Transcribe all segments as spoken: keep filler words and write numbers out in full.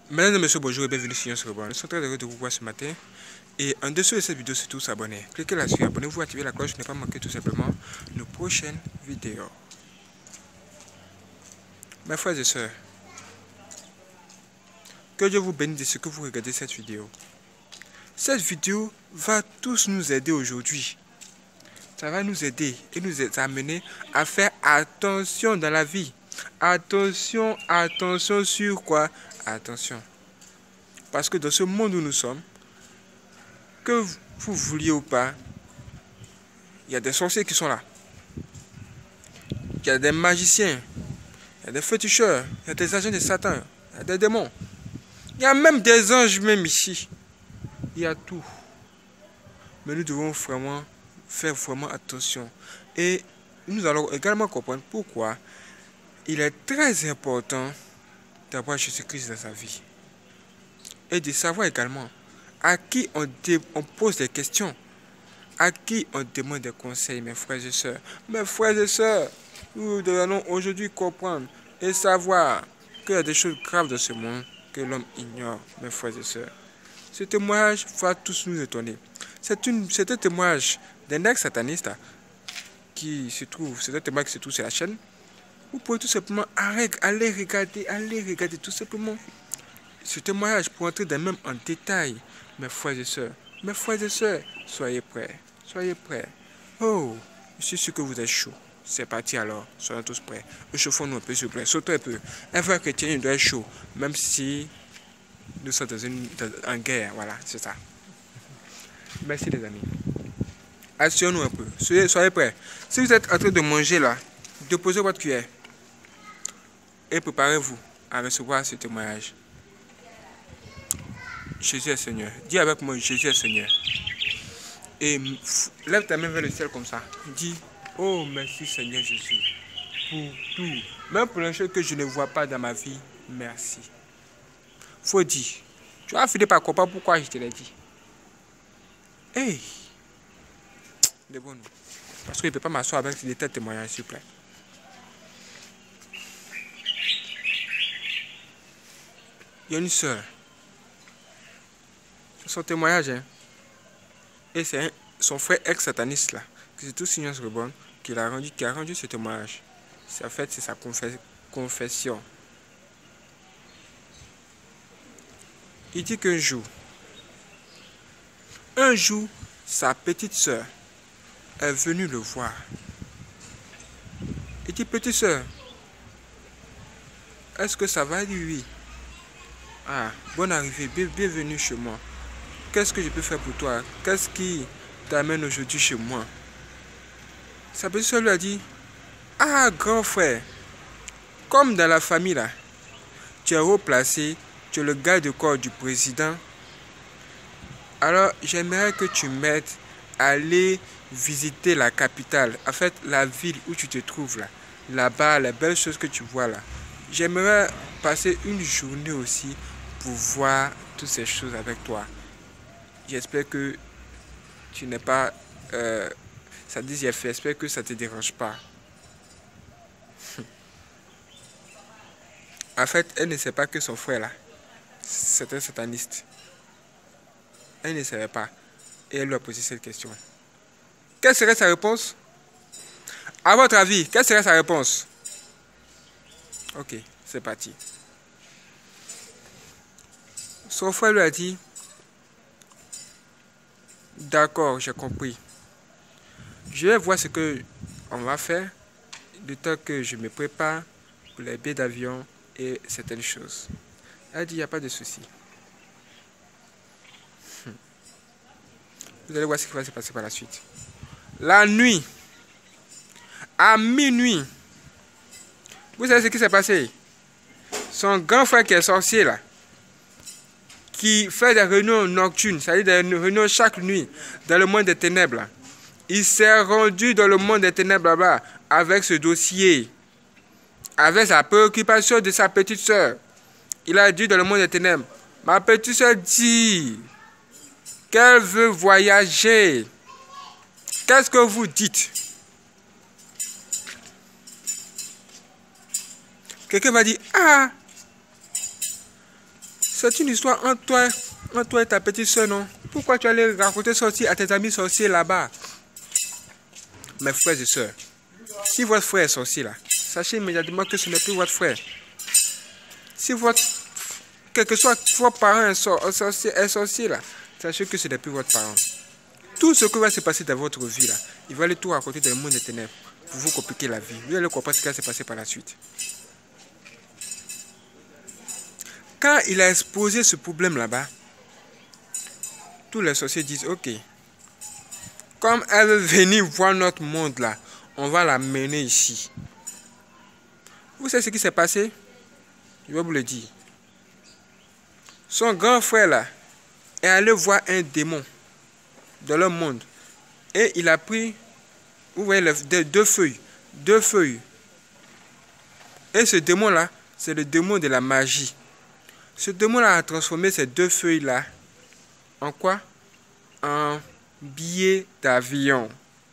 Mesdames et messieurs, bonjour et bienvenue sur Science Reborn. Nous sommes très heureux de vous voir ce matin. Et en dessous de cette vidéo, surtout s'abonner. Cliquez là-dessus, abonnez-vous, activez la cloche pour ne pas manquer tout simplement nos prochaines vidéos. Mes frères et sœurs, que Dieu vous bénisse de ce que vous regardez cette vidéo. Cette vidéo va tous nous aider aujourd'hui. Ça va nous aider et nous amener à faire attention dans la vie. Attention, attention sur quoi? Attention. Parce que dans ce monde où nous sommes, que vous vouliez ou pas, il y a des sorciers qui sont là. Il y a des magiciens, il y a des féticheurs, il y a des agents de Satan, il y a des démons. Il y a même des anges même ici. Il y a tout. Mais nous devons vraiment faire vraiment attention. Et nous allons également comprendre pourquoi il est très important d'avoir Jésus-Christ dans sa vie. Et de savoir également à qui on, on pose des questions, à qui on demande des conseils, mes frères et sœurs. Mes frères et sœurs, nous devons aujourd'hui comprendre et savoir qu'il y a des choses graves dans ce monde que l'homme ignore, mes frères et sœurs. Ce témoignage va tous nous étonner. C'est un témoignage d'un ex-sataniste qui se trouve, c'est un témoignage qui se trouve sur la chaîne. Vous pouvez tout simplement aller regarder, aller regarder tout simplement ce témoignage pour entrer dans même en détail, mes frères et sœurs. Mes frères et sœurs, soyez prêts, soyez prêts. Oh, je suis sûr que vous êtes chaud. C'est parti alors, soyons tous prêts. Échauffons-nous un peu, s'il vous plaît. Sautons un peu. Un vrai chrétien, il doit être chaud, même si nous sommes dans une dans, en guerre. Voilà, c'est ça. Merci les amis. Asseyons-nous un peu. Soyez, soyez prêts. Si vous êtes en train de manger là, déposez votre cuillère et préparez-vous à recevoir ce témoignage. Jésus est Seigneur. Dis avec moi, Jésus est Seigneur. Et lève ta main vers le ciel comme ça. Dis, oh merci Seigneur Jésus pour tout. Même pour les choses que je ne vois pas dans ma vie, merci. Faut dire. Tu vas finir par comprendre pourquoi je te l'ai dit. Hey! De bon. Parce que je ne peux pas m'asseoir avec des tels témoignages, s'il vous plaît. Il y a une soeur. C'est son témoignage, hein. Et c'est son frère ex-sataniste là, qui se trouve sur Science Reborn, qui a rendu, qui a rendu ce témoignage. C'est en fait c'est sa confes, confession. Il dit qu'un jour, un jour, sa petite soeur est venue le voir. Il dit, petite soeur, est-ce que ça va? Il dit oui. Ah, bonne arrivée, bienvenue chez moi. Qu'est-ce que je peux faire pour toi? Qu'est-ce qui t'amène aujourd'hui chez moi? Sa petite soeur lui a dit, ah, grand frère, comme dans la famille là, tu es haut placé, tu es le garde-corps du président. Alors, j'aimerais que tu m'aides à aller visiter la capitale, en fait, la ville où tu te trouves là, là-bas, les belles choses que tu vois là. J'aimerais passer une journée aussi pour voir toutes ces choses avec toi. J'espère que tu n'es pas... Euh, ça dit j'ai fait, j'espère que ça ne te dérange pas. En fait, elle ne sait pas que son frère là, c'est un sataniste. Elle ne savait pas. Et elle lui a posé cette question. Quelle serait sa réponse? À votre avis, quelle serait sa réponse? Ok, c'est parti. Son frère lui a dit, d'accord, j'ai compris. Je vais voir ce que on va faire, le temps que je me prépare pour les billets d'avion et certaines choses. Elle dit, il n'y a pas de souci. Vous allez voir ce qui va se passer par la suite. La nuit, à minuit, vous savez ce qui s'est passé? Son grand frère qui est sorcier là, qui fait des réunions nocturnes, c'est-à-dire des réunions chaque nuit dans le monde des ténèbres là. Il s'est rendu dans le monde des ténèbres là-bas avec ce dossier, avec sa préoccupation de sa petite soeur. Il a dit dans le monde des ténèbres, ma petite soeur dit qu'elle veut voyager. Qu'est-ce que vous dites? Quelqu'un va dire, ah, C'est une histoire entre toi, entre toi et ta petite soeur, non? Pourquoi tu allais raconter ça aussi à tes amis sorciers là-bas? Mes frères et sœurs, si votre frère est sorcier là, sachez immédiatement que ce n'est plus votre frère. Si votre, quel que soit vos parents est sorcier, est sorcier là, sachez que ce n'est plus votre parent. Tout ce qui va se passer dans votre vie là, il va aller tout raconter dans le monde des ténèbres pour vous compliquer la vie. Vous allez comprendre ce qui va se passer par la suite. Quand il a exposé ce problème là-bas, tous les sorciers disent, ok, comme elle veut venir voir notre monde là, on va la mener ici. Vous savez ce qui s'est passé? Je vais vous le dire. Son grand frère là est allé voir un démon dans le monde. Et il a pris, vous voyez, les, deux feuilles. Deux feuilles. Et ce démon là, c'est le démon de la magie. Ce démon là a transformé ces deux feuilles là en quoi? En billets d'avion.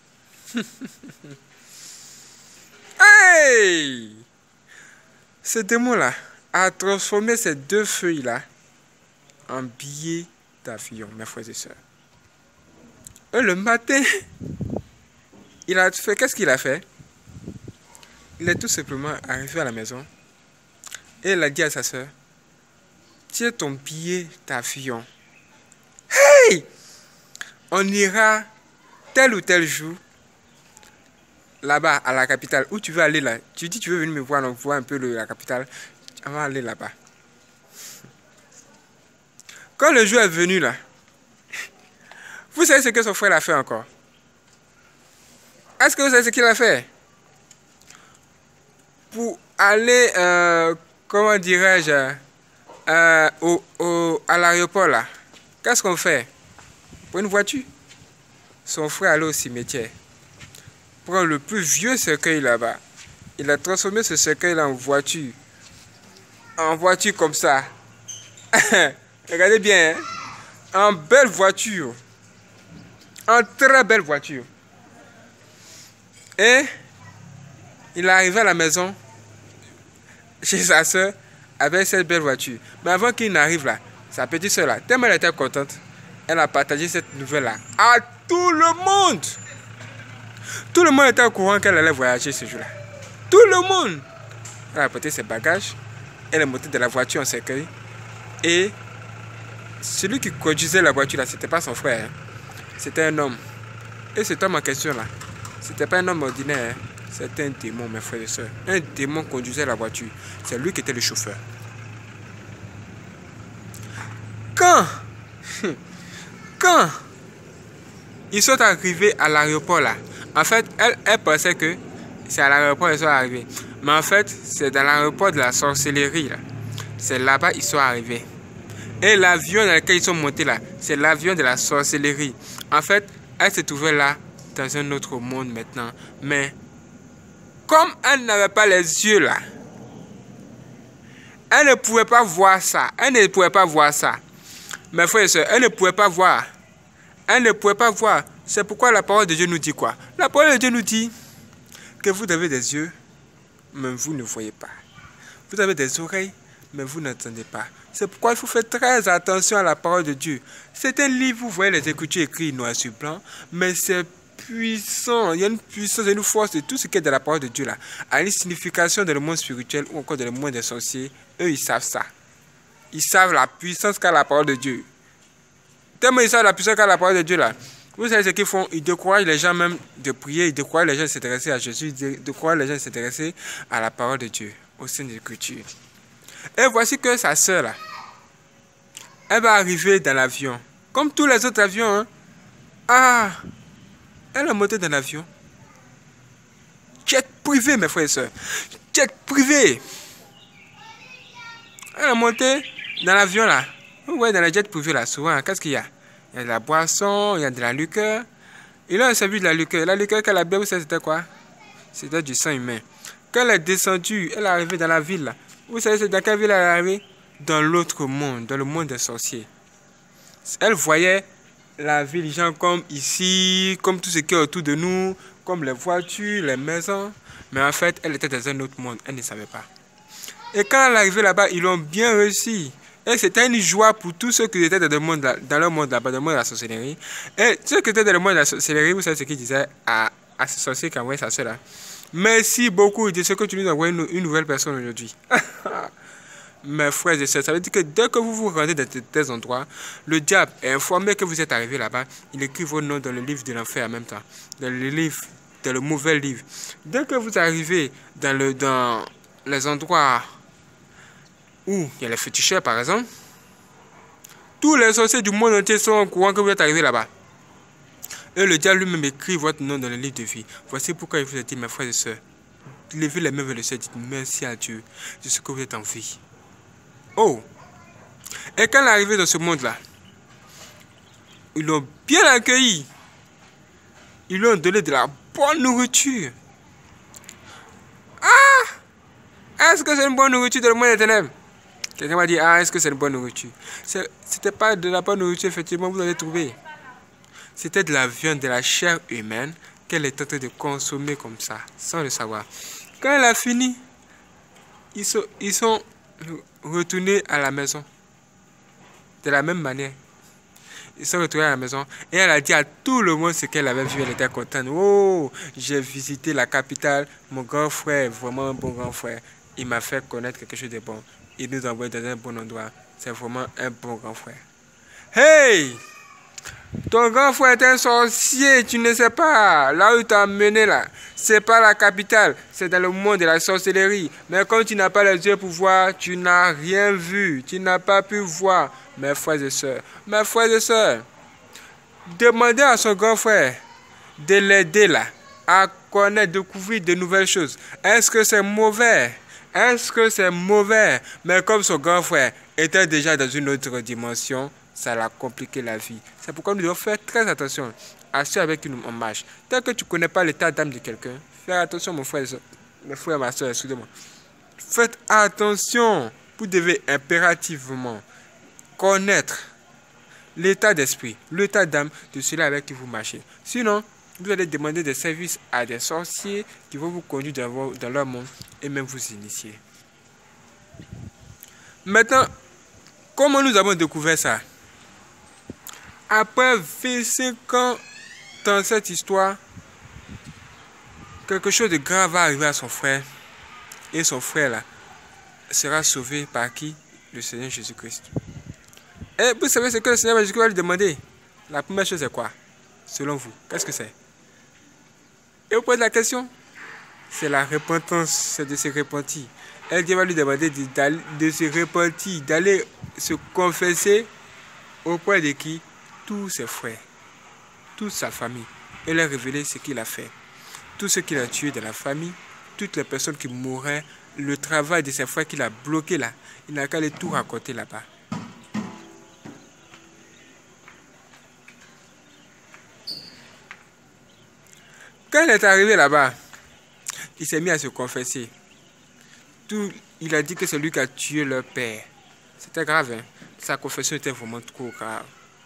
Hey! Ce démon là a transformé ces deux feuilles là en billets d'avion, mes frères et sœurs. Et le matin, il a fait, qu'est-ce qu'il a fait? Il est tout simplement arrivé à la maison et il a dit à sa sœur, tiens ton billet d'avion. Hey! On ira tel ou tel jour là-bas à la capitale. Où tu veux aller là? Tu dis tu veux venir me voir, donc voir un peu le, la capitale. On va aller là-bas. Quand le jour est venu là, vous savez ce que son frère a fait encore? Est-ce que vous savez ce qu'il a fait? Pour aller, euh, comment dirais-je, euh, au, au, à l'aéroport là, qu'est-ce qu'on fait? Pour une voiture? Son frère allait au cimetière. Prend le plus vieux cercueil là-bas. Il a transformé ce cercueil là en voiture. En voiture comme ça. Regardez bien, hein? En belle voiture. En très belle voiture. Et il est arrivé à la maison chez sa soeur avec cette belle voiture. Mais avant qu'il n'arrive là, sa petite soeur là, tellement elle était contente, elle a partagé cette nouvelle là à tout le monde. Tout le monde était au courant qu'elle allait voyager ce jour-là. Tout le monde. Elle a porté ses bagages, elle est montée de la voiture en cercueil. Et celui qui conduisait la voiture là, c'était pas son frère, hein. C'était un homme. Et cet homme en question là, c'était pas un homme ordinaire, hein. C'était un démon, mes frères et sœurs. Un démon conduisait la voiture. C'est lui qui était le chauffeur. Quand, quand ils sont arrivés à l'aéroport là, en fait, elle, elle pensait que c'est à l'aéroport qu'ils sont arrivés. Mais en fait, c'est dans l'aéroport de la sorcellerie là. C'est là-bas qu'ils sont arrivés. Et l'avion dans lequel ils sont montés là, c'est l'avion de la sorcellerie. En fait, elle se trouvait là, dans un autre monde maintenant. Mais, comme elle n'avait pas les yeux là, elle ne pouvait pas voir ça. Elle ne pouvait pas voir ça. Mes frères et sœurs, elle ne pouvait pas voir. Elle ne pouvait pas voir. C'est pourquoi la parole de Dieu nous dit quoi? La parole de Dieu nous dit que vous avez des yeux, mais vous ne voyez pas. Vous avez des oreilles, mais vous n'entendez pas. C'est pourquoi il faut faire très attention à la parole de Dieu. C'est un livre, vous voyez les Écritures écrites noir sur blanc, mais c'est puissant. Il y a une puissance et une force de tout ce qui est de la parole de Dieu là. À une signification dans le monde spirituel ou encore dans le monde des sorciers, eux ils savent ça. Ils savent la puissance qu'a la parole de Dieu. Tellement ils savent la puissance qu'a la parole de Dieu là. Vous savez ce qu'ils font? Ils découragent les gens même de prier, ils découragent les gens de s'intéresser à Jésus, ils découragent les gens de s'intéresser à la parole de Dieu, au sein de l'Écriture. Et voici que sa sœur là, elle va arriver dans l'avion, comme tous les autres avions. Hein. Ah, elle est montée dans l'avion. Jet privé, mes frères et sœurs. Jet privé. Elle est montée dans l'avion là. Vous voyez dans les jets privés là, souvent, qu'est-ce qu'il y a? Il y a de la boisson, il y a de la liqueur. Il a servi de la liqueur. La liqueur qu'elle a bu, vous savez c'était quoi? C'était du sang humain. Quand elle est descendue, elle est arrivée dans la ville là. Vous savez c'est dans quelle ville elle est arrivée? Dans l'autre monde, dans le monde des sorciers. Elle voyait la ville, les gens comme ici, comme tout ce qui est autour de nous, comme les voitures, les maisons. Mais en fait, elle était dans un autre monde, elle ne savait pas. Et quand elle est arrivée là-bas, ils l'ont bien réussi. Et c'était une joie pour tous ceux qui étaient dans le monde, dans le monde là-bas, dans le monde de la sorcellerie. Et ceux qui étaient dans le monde de la sorcellerie, vous savez ce qu'ils disaient à, à ce sorcier qui a envoyé sa soeur là. Merci beaucoup de ce que tu nous envoies une, une nouvelle personne aujourd'hui. Mes frères et sœurs, ça veut dire que dès que vous vous rendez dans des endroits, le diable est informé que vous êtes arrivé là-bas. Il écrit vos noms dans le livre de l'enfer en même temps. Dans le livre, dans le mauvais livre. Dès que vous arrivez dans, le, dans les endroits où il y a les féticheurs par exemple, tous les sorciers du monde entier sont au courant que vous êtes arrivé là-bas. Et le diable lui-même écrit votre nom dans le livre de vie. Voici pourquoi il vous a dit, mes frères et sœurs, levez les mains vers le ciel, dites merci à Dieu de ce que vous êtes en vie. Oh! Et quand il est arrivé dans ce monde-là, ils l'ont bien accueilli. Ils lui ont donné de la bonne nourriture. Ah! Est-ce que c'est une bonne nourriture dans le monde des ténèbres? Quelqu'un m'a dit, ah, est-ce que c'est une bonne nourriture? C'était pas de la bonne nourriture, effectivement, vous allez trouver. C'était de la viande, de la chair humaine qu'elle est en train de consommer comme ça, sans le savoir. Quand elle a fini, ils sont, ils sont retournés à la maison. De la même manière. Ils sont retournés à la maison et elle a dit à tout le monde ce qu'elle avait vu. Elle était contente. Oh, j'ai visité la capitale. Mon grand frère, vraiment un bon grand frère. Il m'a fait connaître quelque chose de bon. Il nous a envoyé dans un bon endroit. C'est vraiment un bon grand frère. Hey! Ton grand frère est un sorcier, tu ne sais pas. Là où tu as mené là, c'est pas la capitale, c'est dans le monde de la sorcellerie. Mais quand tu n'as pas les yeux pour voir, tu n'as rien vu, tu n'as pas pu voir. Mes frères et sœurs, mes frères et sœurs, demandez à son grand frère de l'aider là, à connaître, découvrir de nouvelles choses. Est-ce que c'est mauvais? Est-ce que c'est mauvais? Mais comme son grand frère était déjà dans une autre dimension, ça l'a compliqué la vie. C'est pourquoi nous devons faire très attention à ceux avec qui on marche. Tant que tu ne connais pas l'état d'âme de quelqu'un, fais attention mon frère, mon frère, ma soeur, excusez-moi. Faites attention. Vous devez impérativement connaître l'état d'esprit, l'état d'âme de celui avec qui vous marchez. Sinon, vous allez demander des services à des sorciers qui vont vous conduire dans, vos, dans leur monde et même vous initier. Maintenant, comment nous avons découvert ça? Après vingt-cinq ans dans cette histoire, quelque chose de grave va arriver à son frère. Et son frère là sera sauvé par qui? Le Seigneur Jésus-Christ. Et vous savez ce que le Seigneur Jésus-Christ va lui demander? La première chose c'est quoi? Selon vous, qu'est-ce que c'est? Et vous posez la question? C'est la repentance, c'est de se repentir. Et Dieu va lui demander de, de se repentir, d'aller se confesser auprès de qui? Tous ses frères, toute sa famille, et leur révéler ce qu'il a fait. Tout ce qu'il a tué de la famille, toutes les personnes qui mouraient, le travail de ses frères qu'il a bloqué là, il n'a qu'à les tout raconter là-bas. Quand il est arrivé là-bas, il s'est mis à se confesser. Tout, il a dit que c'est lui qui a tué leur père. C'était grave, hein? Sa confession était vraiment trop grave.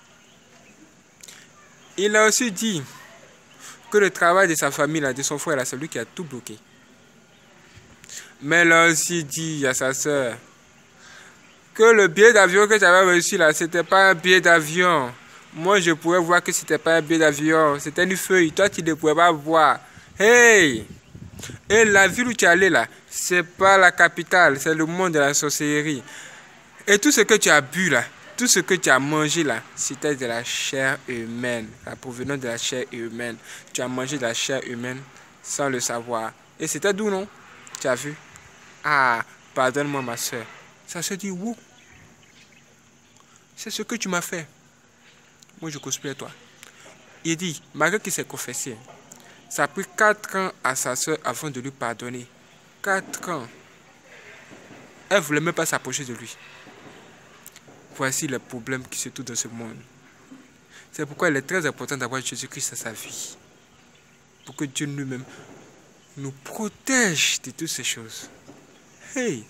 Il a aussi dit que le travail de sa famille, là, de son frère, c'est lui qui a tout bloqué. Mais il a aussi dit à sa soeur que le billet d'avion que tu avais reçu là, c'était pas un billet d'avion. Moi, je pouvais voir que c'était pas un billet d'avion, c'était une feuille. Toi, tu ne pouvais pas voir. Hey! Et la ville où tu es allé là, c'est pas la capitale, c'est le monde de la sorcellerie. Et tout ce que tu as bu là, tout ce que tu as mangé là, c'était de la chair humaine, la provenance de la chair humaine. Tu as mangé de la chair humaine sans le savoir. Et c'était d'où, non? Tu as vu? Ah, pardonne-moi ma soeur. Ça se dit où? C'est ce que tu m'as fait. Moi, je cosplay toi. Il dit, malgré qu'il s'est confessé, ça a pris quatre ans à sa soeur avant de lui pardonner. Quatre ans. Elle ne voulait même pas s'approcher de lui. Voici les problèmes qui se trouvent dans ce monde. C'est pourquoi il est très important d'avoir Jésus-Christ dans sa vie. Pour que Dieu lui-même nous protège de toutes ces choses. Hey!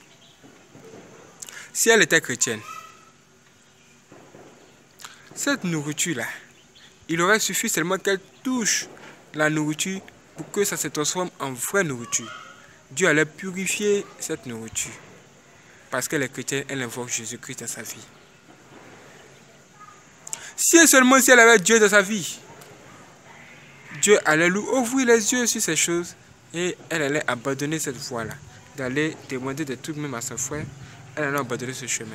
Si elle était chrétienne, cette nourriture-là, il aurait suffi seulement qu'elle touche la nourriture pour que ça se transforme en vraie nourriture. Dieu allait purifier cette nourriture. parce qu'elle est chrétienne, elle invoque Jésus-Christ dans sa vie. Si et seulement si elle avait Dieu dans sa vie, Dieu allait lui ouvrir les yeux sur ces choses et elle allait abandonner cette voie-là, d'aller demander des trucs même à son frère, elle allait abandonner ce chemin.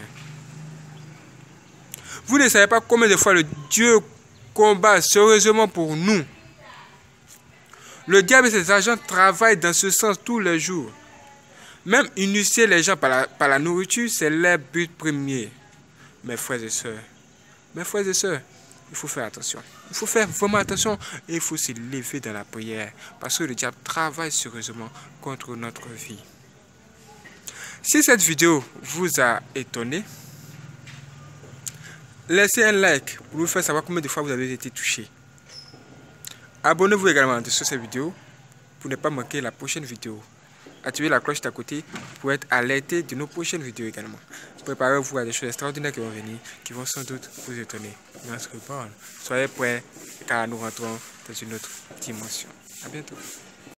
Vous ne savez pas combien de fois le Dieu combat sérieusement pour nous. Le diable et ses agents travaillent dans ce sens tous les jours. Même initier les gens par la, par la nourriture, c'est leur but premier. Mes frères et sœurs, mes frères et sœurs, il faut faire attention. Il faut faire vraiment attention et il faut se lever dans la prière parce que le diable travaille sérieusement contre notre vie. Si cette vidéo vous a étonné, laissez un like pour nous faire savoir combien de fois vous avez été touché. Abonnez-vous également sur cette vidéo pour ne pas manquer la prochaine vidéo. Activez la cloche d'à côté pour être alerté de nos prochaines vidéos également. Préparez-vous à des choses extraordinaires qui vont venir, qui vont sans doute vous étonner. Soyez prêts car nous rentrons dans une autre dimension. À bientôt.